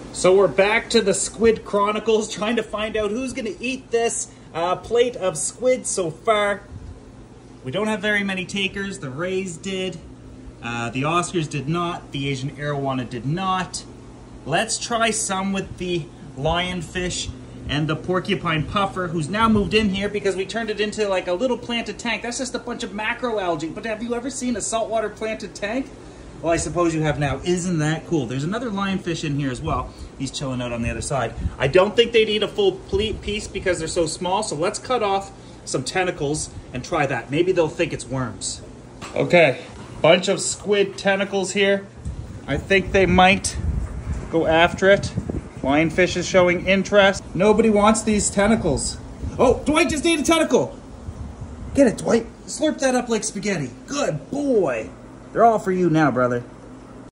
So we're back to the Squid Chronicles, trying to find out who's going to eat this plate of squid so far. We don't have very many takers. The Rays did. The Oscars did not. The Asian Arowana did not. Let's try some with the lionfish and the porcupine puffer, who's now moved in here because we turned it into like a little planted tank. That's just a bunch of macroalgae. But have you ever seen a saltwater planted tank? Well, I suppose you have now. Isn't that cool? There's another lionfish in here as well. He's chilling out on the other side. I don't think they'd eat a full piece because they're so small, so let's cut off some tentacles and try that. Maybe they'll think it's worms. Okay, bunch of squid tentacles here. I think they might go after it. Lionfish is showing interest. Nobody wants these tentacles. Oh, Dwight just ate a tentacle. Get it, Dwight. Slurp that up like spaghetti. Good boy. They're all for you now, brother.